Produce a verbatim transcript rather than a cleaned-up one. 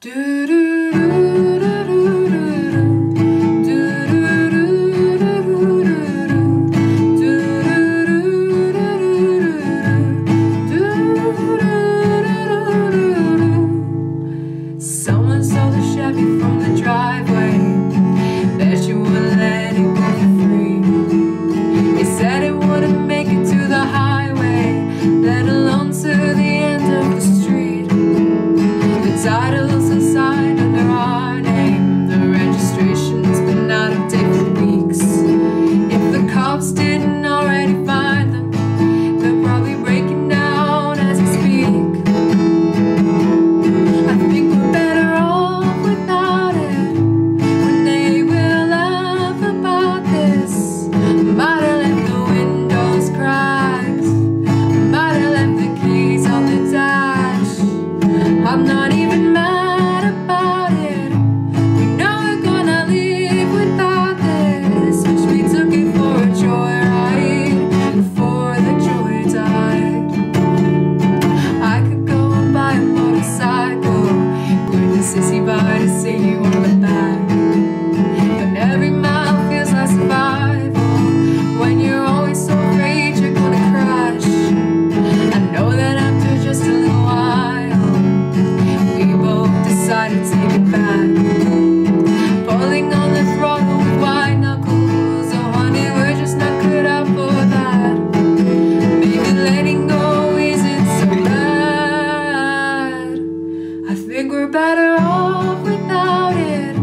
Someone stole the Chevy from the driveway. Bet you wouldn't let it go for free. He said it wouldn't make it to the highway, let alone to the end of the street. The title's inside under our name. The registration's been out of date for weeks. If the cops didn't already find them, they're probably breaking down as we speak. I think we're better off without it. When they will laugh about this, might have left the windows cracked, might have left the keys on the dash. I'm not even mad about it. We know we're gonna leave without this. Wish we took it for a joyride before the joy died. I could go and buy a motorcycle with the sissy bar to see you on the back. But every mile feels like survival when you're always so afraid you're gonna crash. I know that after just a little while, we both decided to take it back. Pulling on the throttle with white knuckles. Oh honey, we're just not cut out for that. Maybe letting go isn't so bad. I think we're better off without it.